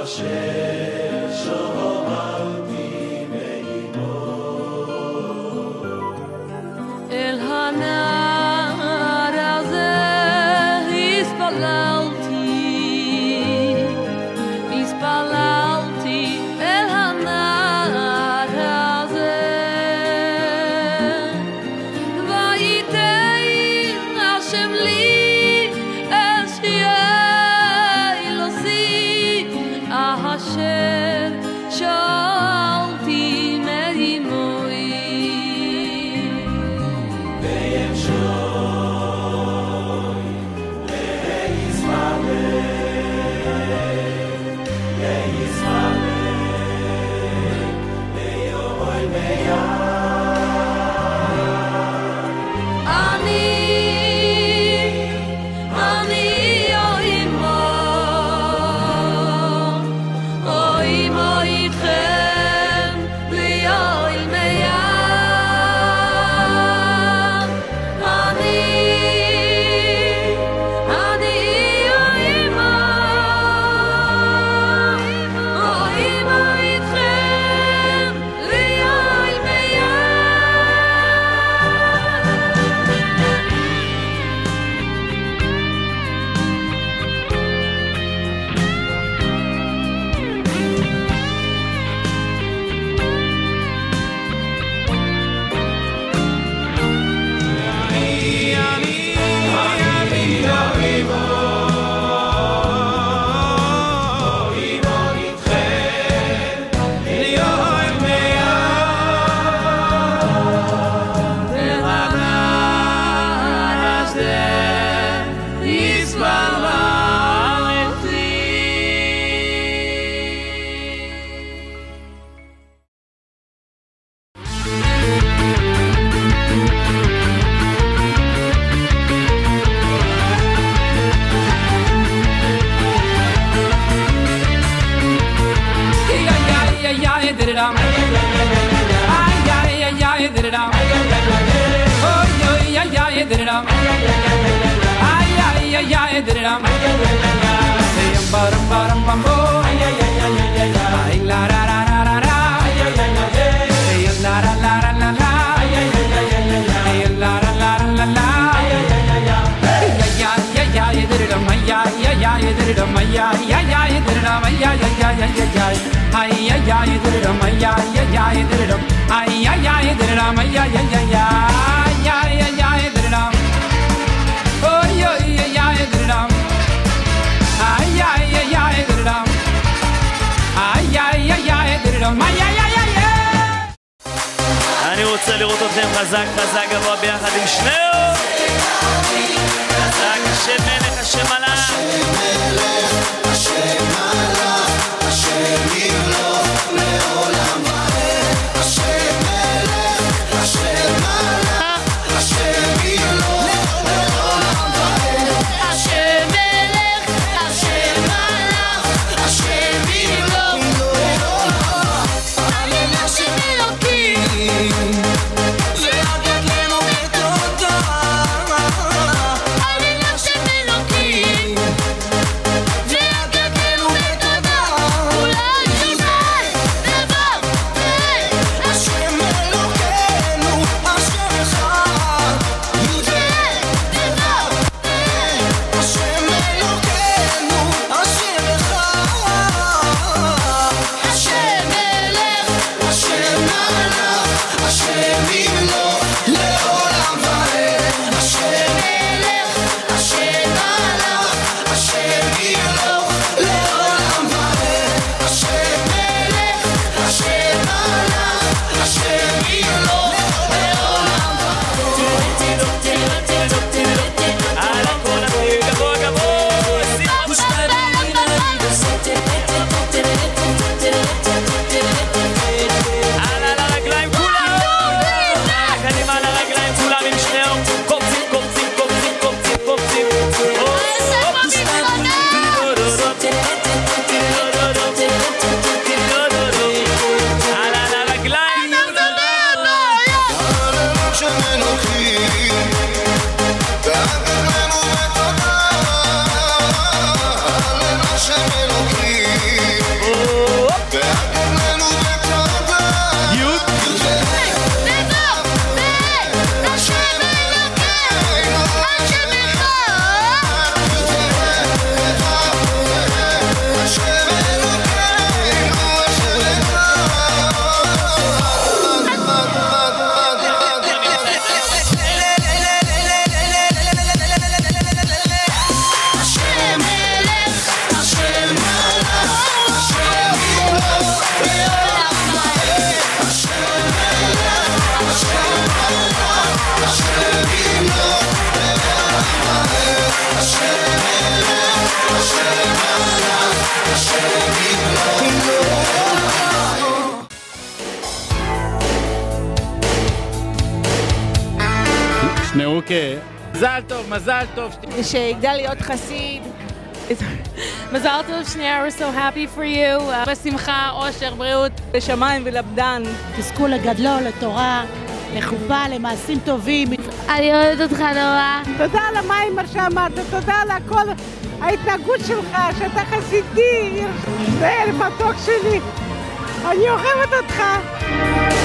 אני רוצה לראות אתכם חזק חזק גבוה ביחד עם שניהם. חזק השם מלך השם מלך השם מלך השם ימלוך לעולם ועד. השם מלך השם מלך השם ימלוך לעולם ועד. השם מלך השם מלך השם ימלוך לעולם ועד. עלינו השם אלוקים להגד לנו בתודה. עלינו השם אלוקים כן. מזל טוב. שיגדל להיות חסיד. מזל טוב שנייה, we're so happy for you. בשמחה, אושר, בריאות. לשמיים ולבדן. תזכו לגדלו, לתורה, לחופה, למעשים טובים. אני אוהבת אותך נורא. תודה על המיימר שאמרת, תודה על הכל, ההתנהגות שלך, שאתה חסידי, זה מתוק שלי. אני אוהבת אותך.